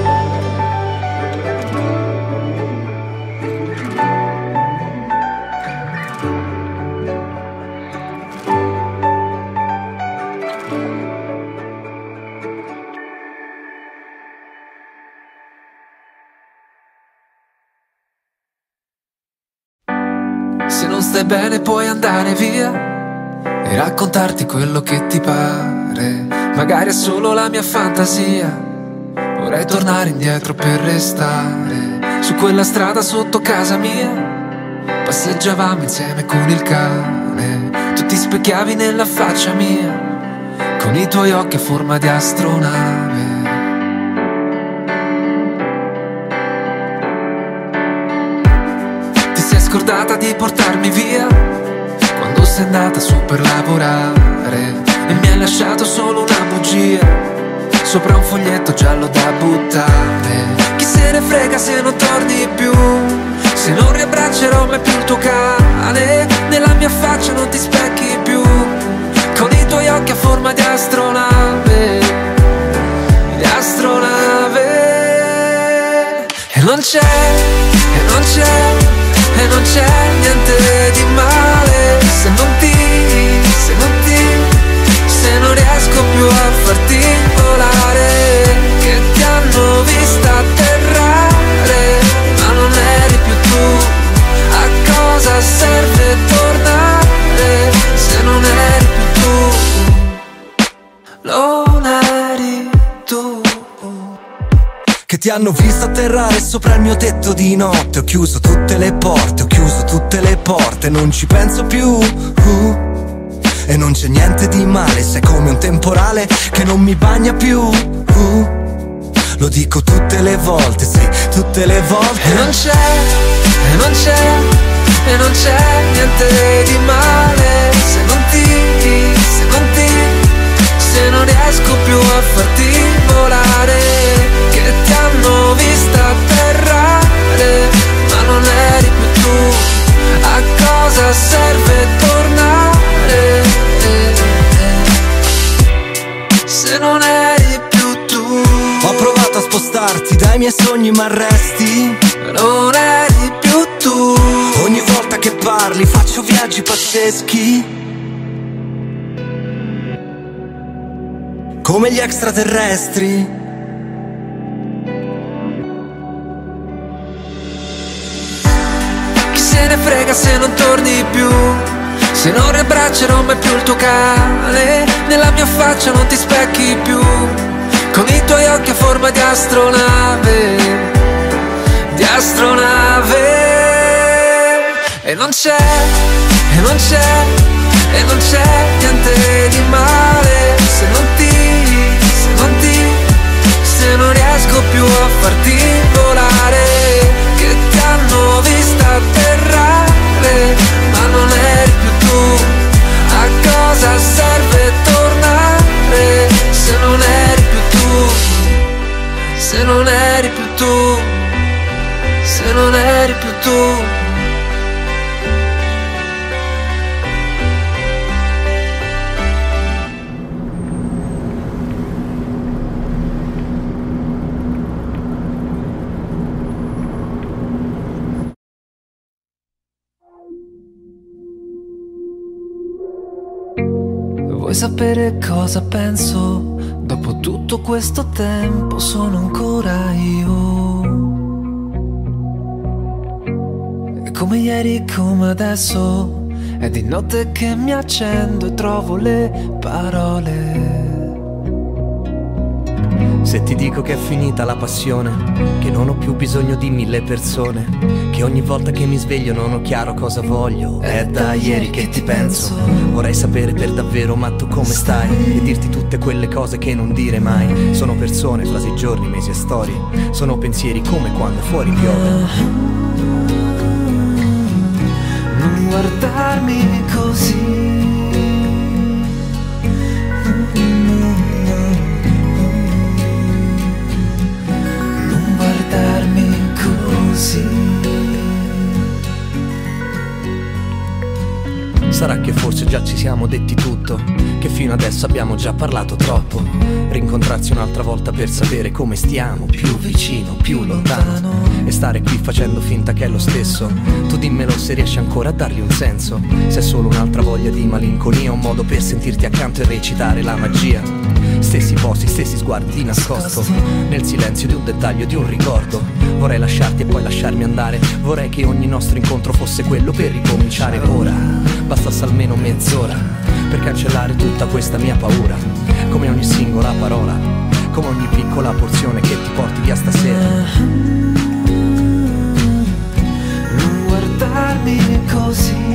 Se non stai bene puoi andare via e raccontarti quello che ti pare. Magari è solo la mia fantasia, vorrei tornare indietro per restare su quella strada sotto casa mia. Passeggiavamo insieme con il cane, tu ti specchiavi nella faccia mia con i tuoi occhi a forma di astronave. Scordata di portarmi via quando sei andata su per lavorare e mi hai lasciato solo una bugia sopra un foglietto giallo da buttare. Chi se ne frega se non torni più, se non riabbraccerò mai più il tuo cane. Nella mia faccia non ti specchi più con i tuoi occhi a forma di astronave, di astronave. E non c'è, e non c'è, e non c'è niente di male se non ti, se non ti, se non riesco più a farti volare, che ti hanno vista atterrare, ma non eri più tu. A cosa serve tornare se non eri più tu? Non eri tu. Che ti hanno visto atterrare sopra il mio tetto di notte. Ho chiuso tutte le porte, ho chiuso tutte le porte, non ci penso più uh. E non c'è niente di male, sei come un temporale che non mi bagna più uh. Lo dico tutte le volte, sì, tutte le volte. E non c'è, e non c'è, e non c'è niente di male se non ti, se non ti, se non riesco più a farti volare, che ti hanno vista atterrare, ma non eri più tu. A cosa serve tornare se non eri più tu? Ho provato a spostarti dai miei sogni ma resti, non eri più tu. Ogni volta che parli faccio viaggi pazzeschi, come gli extraterrestri. Chi se ne frega se non torni più, se non riabbraccerò mai più il tuo cane. Nella mia faccia non ti specchi più con i tuoi occhi a forma forma di astronave, di astronave. E non c'è, e non c'è, e non c'è niente di male se non ti, se non ti, se non riesco più a farti volare, che ti hanno vista atterrare, ma non eri più tu. A cosa serve tornare se non eri più tu, se non eri più tu, se non eri più tu. Vuoi sapere cosa penso? Dopo tutto questo tempo sono ancora io. E come ieri, come adesso, è di notte che mi accendo e trovo le parole. Se ti dico che è finita la passione, che non ho più bisogno di mille persone, che ogni volta che mi sveglio non ho chiaro cosa voglio, è da ieri che ti penso. Vorrei sapere per davvero, ma tu come stai? E dirti tutte quelle cose che non dire mai. Sono persone, frasi, giorni, mesi e storie. Sono pensieri come quando fuori piove. Non guardarmi così, sarà che forse già ci siamo detti tutto, che fino adesso abbiamo già parlato troppo. Rincontrarsi un'altra volta per sapere come stiamo, più vicino, più lontano, e stare qui facendo finta che è lo stesso. Tu dimmelo se riesci ancora a dargli un senso, se è solo un'altra voglia di malinconia, un modo per sentirti accanto e recitare la magia. Stessi posti, stessi sguardi di nascosto, nel silenzio di un dettaglio, di un ricordo. Vorrei lasciarti e poi lasciarmi andare. Vorrei che ogni nostro incontro fosse quello per ricominciare ora. Bastasse almeno mezz'ora per cancellare tutta questa mia paura. Come ogni singola parola, come ogni piccola porzione che ti porti via stasera. Non guardarmi così,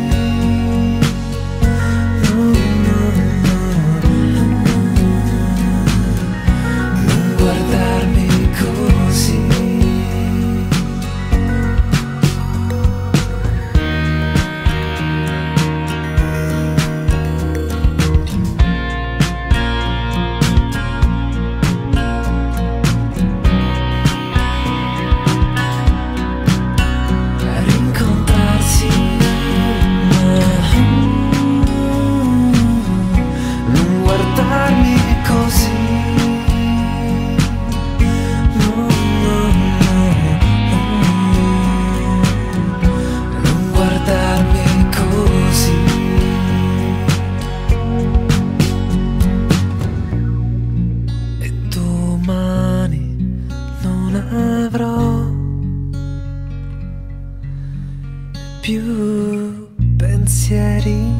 più pensieri.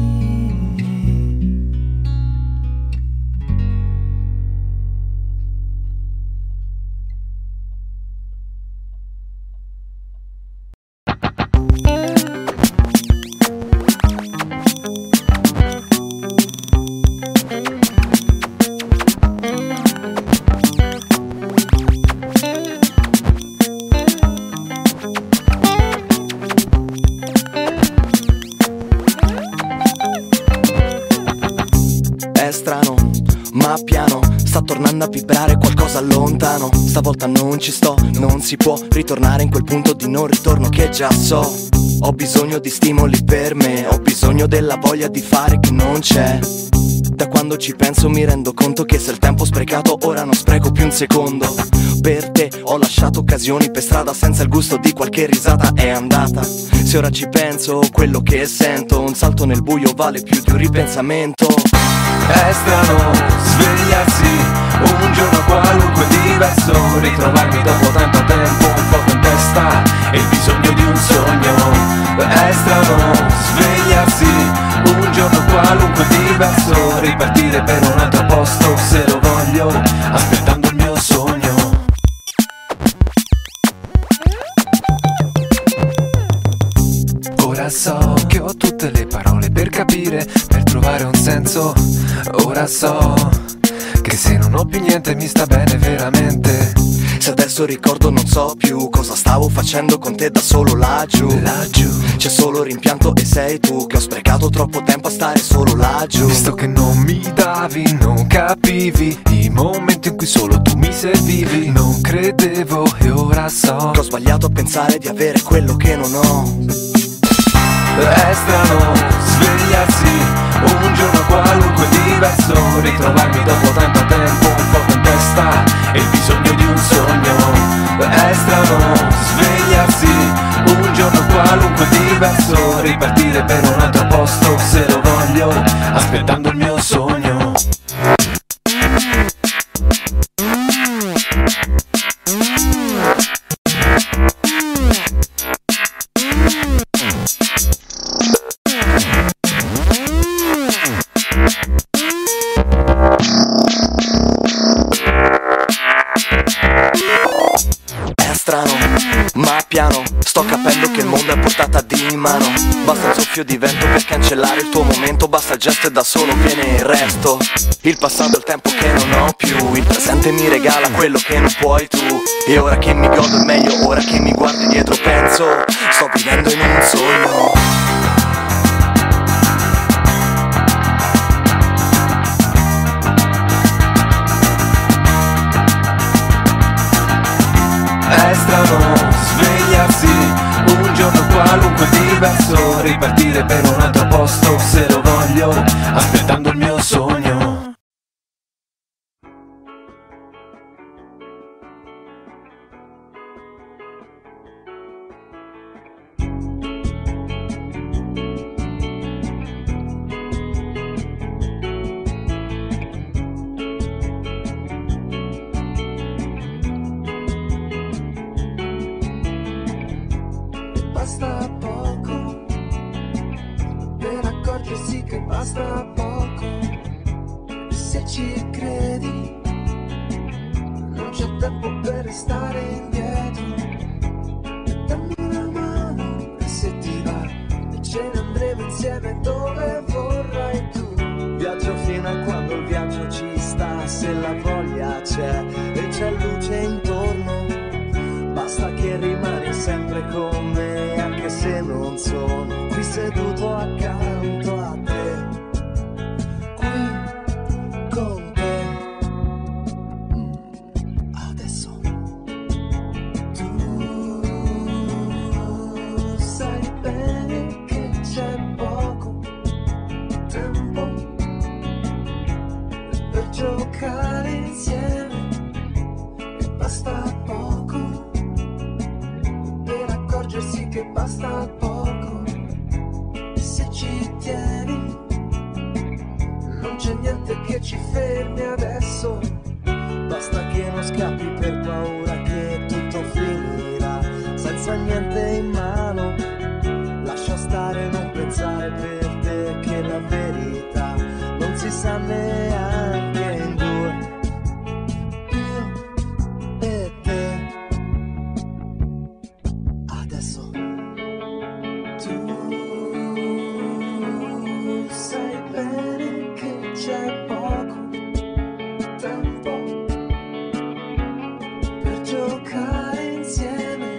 È strano, ma piano, sta tornando a vibrare qualcosa lontano. Stavolta non ci sto, non si può ritornare in quel punto di non ritorno che già so. Ho bisogno di stimoli per me, ho bisogno della voglia di fare che non c'è. Da quando ci penso mi rendo conto che se il tempo sprecato ora non spreco più un secondo. Per te ho lasciato occasioni per strada senza il gusto di qualche risata è andata. Se ora ci penso, quello che sento, un salto nel buio vale più di un ripensamento. È strano svegliarsi un giorno qualunque diverso, ritrovarmi dopo tanto tempo un po' in testa e il bisogno di un sogno. È strano svegliarsi un giorno qualunque diverso, ripartire per un altro posto se lo voglio, aspettando il mio sogno. so che se non ho più niente mi sta bene veramente. Se adesso ricordo non so più cosa stavo facendo con te da solo laggiù. Laggiù c'è solo rimpianto e sei tu che ho sprecato troppo tempo a stare solo laggiù. Visto che non mi davi, non capivi i momenti in cui solo tu mi servivi. Non credevo e ora so che ho sbagliato a pensare di avere quello che non ho. È strano svegliarsi un giorno qualunque diverso, ritrovarmi dopo tanto tempo un fuoco in testa e il bisogno di un sogno. È strano svegliarsi un giorno qualunque diverso, ripartire per un altro posto se lo voglio, aspettando il mio sogno. Ma piano, sto capendo che il mondo è a portata di mano. Basta un soffio di vento per cancellare il tuo momento, basta il gesto e da solo viene il resto. Il passato è il tempo che non ho più, il presente mi regala quello che non puoi tu. E ora che mi godo è meglio, ora che mi guardi dietro penso, sto vivendo in un sogno. È strano svegliarsi un giorno qualunque diverso, ripartire per un altro posto se lo voglio, aspettando il mio sogno. Basta poco per accorgersi che basta poco. E se ci credi non c'è tempo per restare indietro. E dammi una mano e se ti va e ce ne andremo insieme dove vorrai tu. Viaggio fino a quando il viaggio ci sta, se la voglia c'è e c'è luce intorno. Basta che rimani sempre con me, anche se non sono qui seduto accanto a te, qui con te. Adesso tu sai bene che c'è poco tempo per giocare insieme e basta poco accorgersi che basta poco. E se ci tieni non c'è niente che ci fermi adesso. Basta che non scappi per paura che tutto finirà senza niente in mano. Lascia stare, non pensare per te che la verità non si sa neanche in due. Io e te. Adesso tu sai bene che c'è poco tempo per giocare insieme.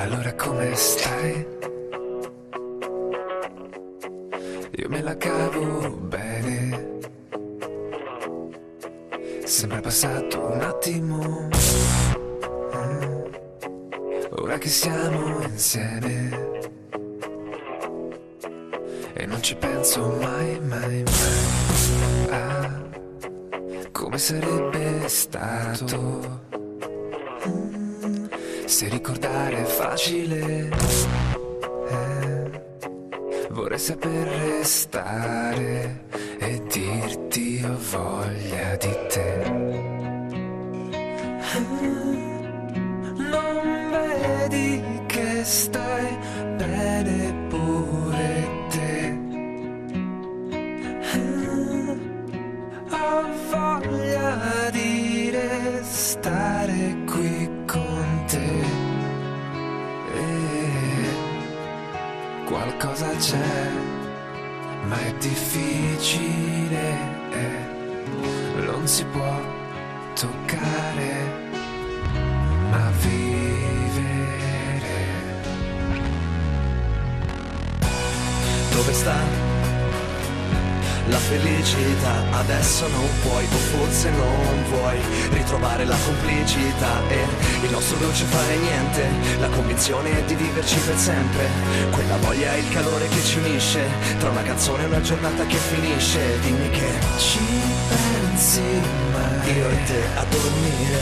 allora come stai? Io me la cavo bene, sembra passato un attimo, mm. Ora che siamo insieme e non ci penso mai, mai, mai a come sarebbe stato, mm. Se ricordare è facile, eh, vorrei saper restare e dirti ho voglia di te. Non vedi che stai bene pure te? Ho voglia di restare qui con te. E qualcosa c'è, ma è difficile, eh, non si può toccare, ma vivere. Dove sta la felicità? Adesso non puoi, o forse non vuoi ritrovare la complicità e il nostro dolce fare niente, la convinzione di viverci per sempre, quella voglia e il calore che ci unisce, tra una canzone e una giornata che finisce. Dimmi che Ci pensi mai? io e te a dormire,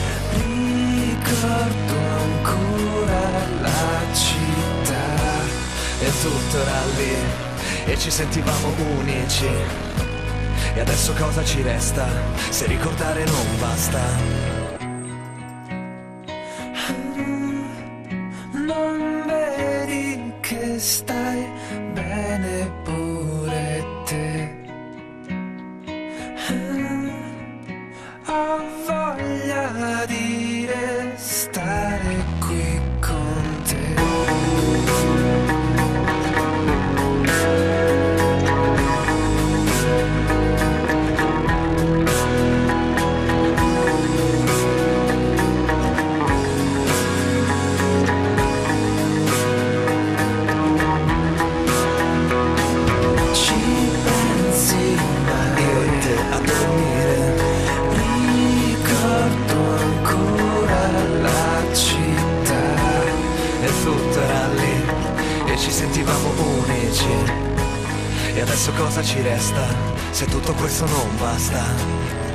Ricordo ancora la città e tutto era lì e ci sentivamo unici. E adesso cosa ci resta se ricordare non basta? Non vedi che stai bene pure te? Ho voglia di restare qui con te. Ci sentivamo unici. E adesso cosa ci resta se tutto questo non basta?